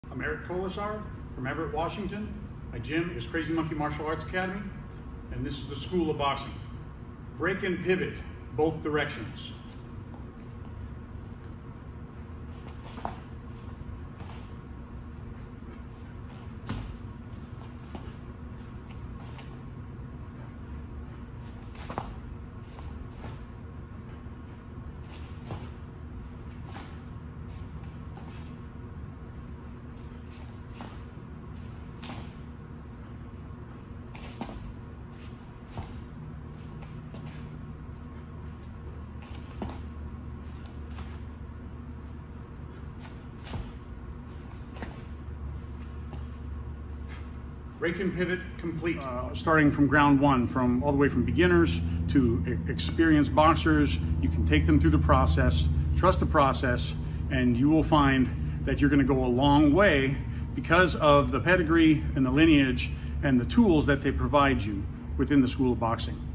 I'm Eric Kolasar from Everett, Washington. My gym is Crazy Monkey Martial Arts Academy, and this is the School of Boxing. Break and pivot, both directions. Break and pivot complete. Starting from ground one, all the way from beginners to experienced boxers. You can take them through the process, trust the process, and you will find that you're going to go a long way because of the pedigree and the lineage and the tools that they provide you within the School of Boxing.